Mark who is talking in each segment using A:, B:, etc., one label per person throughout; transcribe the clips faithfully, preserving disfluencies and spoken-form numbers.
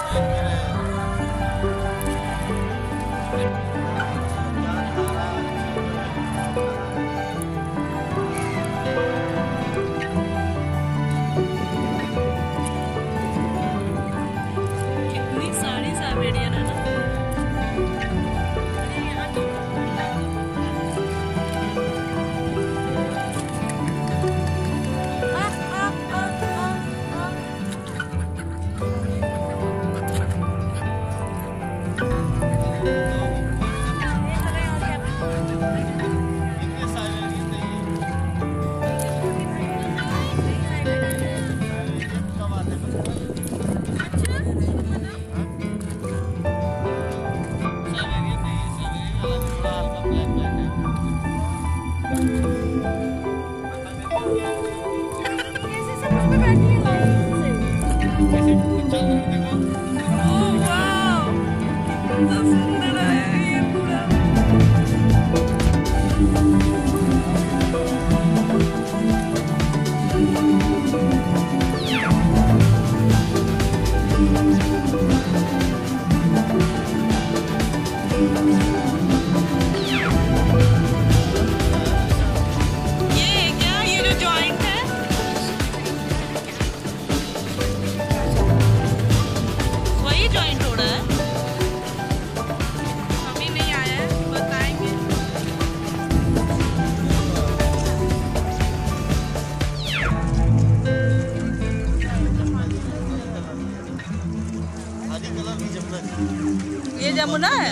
A: ये जमुना है।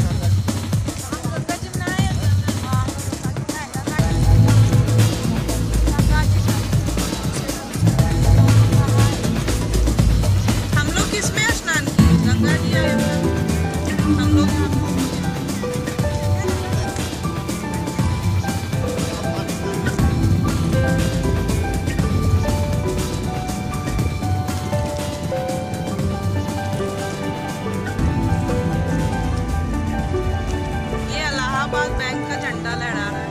A: हम लोग किसमें स्नान किए? गंगा जी आए हम लोग। बैंक का झंडा लहरा रहा है।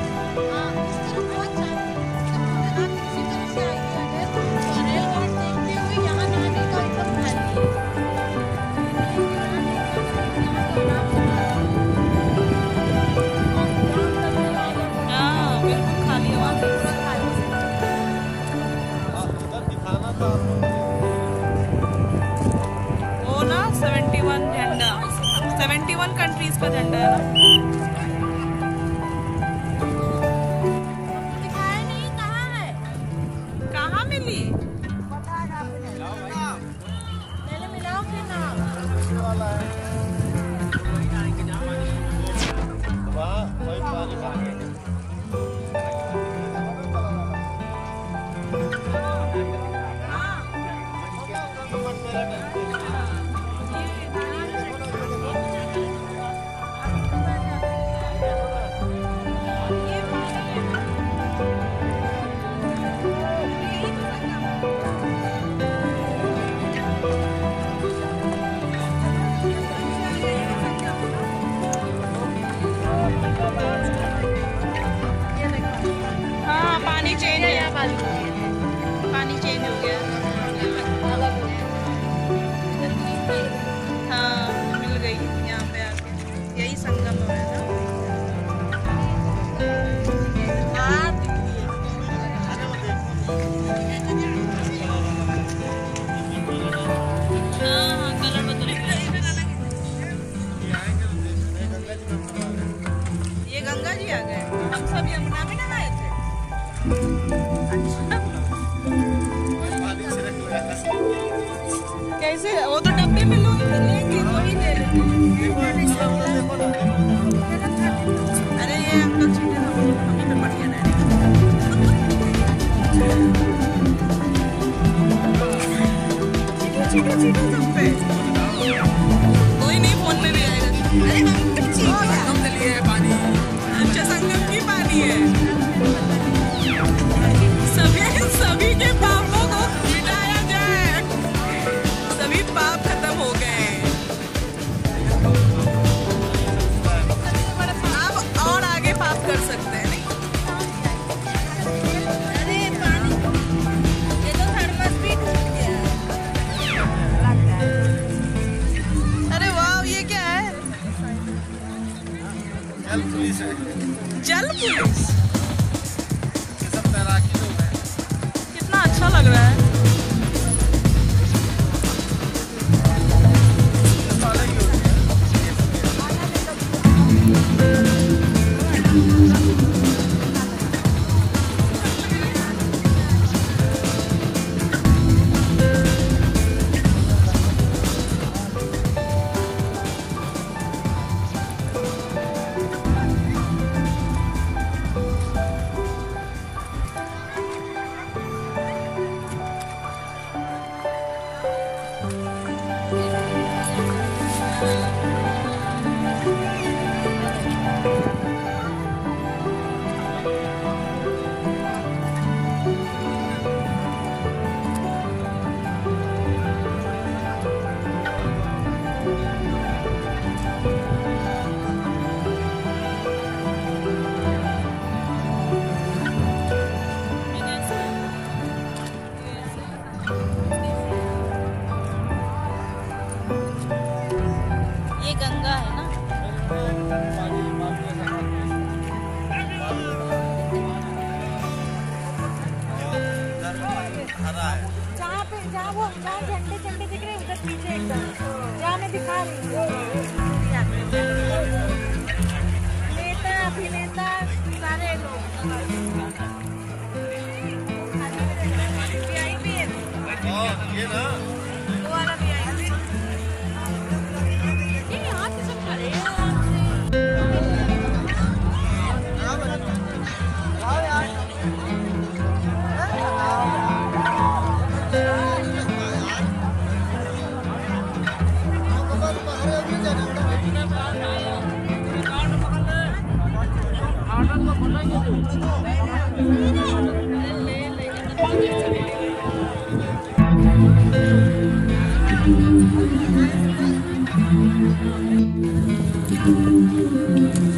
A: हाँ बिल्कुल खाली है वहाँ। वो ना सेवेंटी वन झंडा, सेवेंटी वन कंट्रीज का झंडा है ना। पानी चेंज हो गया। हाँ मिल गई यहाँ पे आके, यही संगम है ना। हाँ कलर बदल ये गंगा जी आ गए। हम सब यमुना में नहाए थे। कैसे? वो तो डब्बे में लोग लेंगे, वही ले लेंगे। अरे ये अंकल चीजें हमें पे पड़ गया। चीटा चीटा सब पे कोई नहीं, फोन में भी आएगा। अरे अंकल चीटा हम ले लिए पानी। अच्छा संगम की पानी है। सभी सभी के पापों को मिटाया जाए, सभी पाप खत्म हो गए। आप और आगे पाप कर सकते हैं। अरे पानी ये तो थर्मस भी टूट गया लगता है।
B: पुलिस है।
A: जल पुलिस।
B: ये सब तैराकी लोग हैं।
A: कितना अच्छा लग रहा है। ये गंगा है ना।
C: जहाँ पे जहाँ वो जहाँ झंडे झंडे दिख रहे हैं उधर पीछे एकदम जहाँ मैं दिखा रही हूँ नेता अभिनेता सारे लोग वीआईपी है
B: ये ना
C: वो वाला वीआईपी ये यहाँ से सब खड़े हैं
D: Thank you.